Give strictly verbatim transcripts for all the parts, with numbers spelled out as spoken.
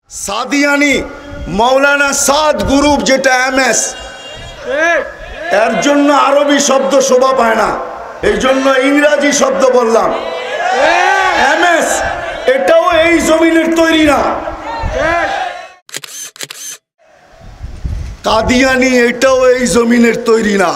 সাদিয়ানি মৌলানা সাদ group যেটা MS এর জন্য আরবি শব্দ শোভা পায় না, এই জন্য ইংরাজি শব্দ বললাম। এমএস এটাও এই জমিনের তৈরি না। কাদিয়ানি এটাও এই জমিনের তৈরি না।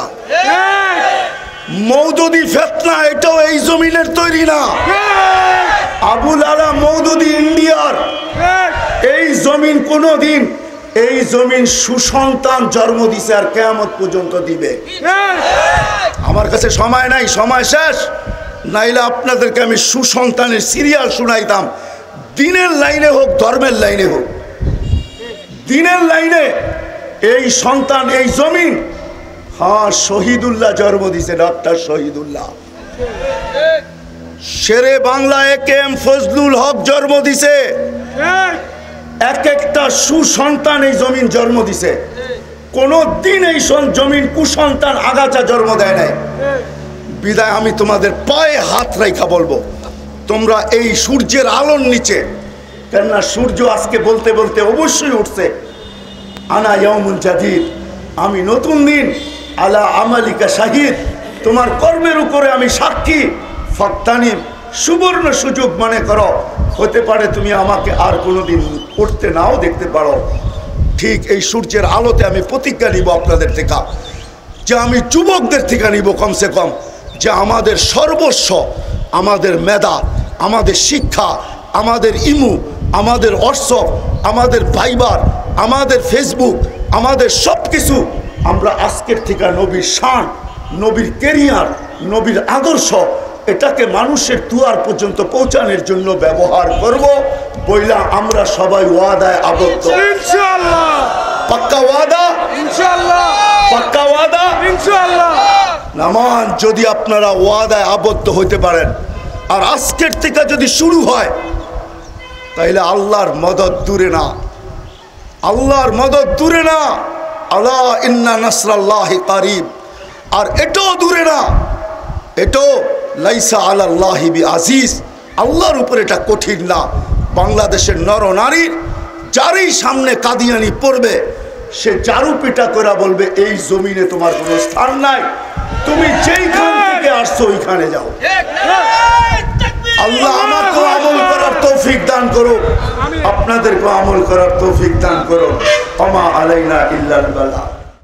মৌদুদি ফিতনা এটাও এই জমিনের তৈরি না। আবুল আলা মৌদুদি ইন্ডিয়ার এই জমিন কোনদিন এই জমিন সুসন্তান জন্ম দিছে আর কিয়ামত পর্যন্ত দিবে। আমার কাছে সময় নাই, সময় শেষ, নাইলে আপনাদেরকে আমি সুসন্তানের সিরিয়াল শুনাইতাম। দিনের লাইনে হোক ধর্মের লাইনে হোক, দিনের লাইনে এই সন্তান এই জমিন, হ্যাঁ শহীদুল্লাহ জন্ম দিছে, doctor Shahidullah. Shere Bangla A K M Fazlul Huq জন্ম দিছে। এক একটা সুসন্তান এই জমিন জন্ম দিছে। কোন দিন এই জমিন কুসন্তান আগাছা জন্ম দেয় নাই। বিদায় আমি তোমাদের পায়ে হাত রাখা বলবো, তোমরা এই সূর্যের আলোর নিচে, কেননা সূর্য আজকে বলতে বলতে অবশ্যই উঠছে, আনা ইয়াউমুন জাদিদ, আমি নতুন দিন, আলা আমালিকা শাহিদ, তোমার কর্মের উপরে আমি সাক্ষী। ফাক্তানিম, সুবর্ণ সুযোগ মনে করো, হতে পারে তুমি আমাকে আর কোনোদিন উঠতে নাও দেখতে পারো। ঠিক এই সূর্যের আলোতে আমি প্রতিজ্ঞা নিব আপনাদের থেকে, যে আমি যুবকদের থেকে নিব কমসে কম, যে আমাদের সর্বস্ব, আমাদের মেধা, আমাদের শিক্ষা, আমাদের ইমু, আমাদের হোয়াটসঅ্যাপ, আমাদের ভাইবার, আমাদের ফেসবুক, আমাদের সব কিছু আমরা আজকের থেকে নবীর শান, নবীর কেরিয়ার, নবীর আদর্শ, এটাকে মানুষের দুয়ার পর্যন্ত পৌঁছানোর জন্য ব্যবহার করব বইলা আমরা সবাই ওয়াদায় আবদ্ধ। ইনশাআল্লাহ পাক্কা ওয়াদা, ইনশাআল্লাহ পাক্কা ওয়াদা, ইনশাআল্লাহ। নামান যদি আপনারা ওয়াদায় আবদ্ধ হইতে পারেন আর আজকের থেকে যদি শুরু হয়, তাইলে আল্লাহর মদদ দূরে না, আল্লাহর মদদ দূরে না। আলা ইন্না নাসরাল্লাহি কারিব। আর এটাও দূরে না, এটাও লাইসা আলাল্লাহি বিআজিজ, আল্লাহর উপর এটা কঠিন না। বাংলাদেশের নর নারীর যারই সামনে কাদিয়ানি পড়বে, সে জারু পিটা করে বলবে এই জমিনে তোমার কোনো স্থান নাই, তুমি যেইখান থেকে আসছো ওইখানে যাও। আল্লাহ আমাকেও আমল করার তৌফিক দান করো, আপনাদেরকেও আমল করার তৌফিক দান করো। ওমা আলাইনা ইল্লাল বালাগ।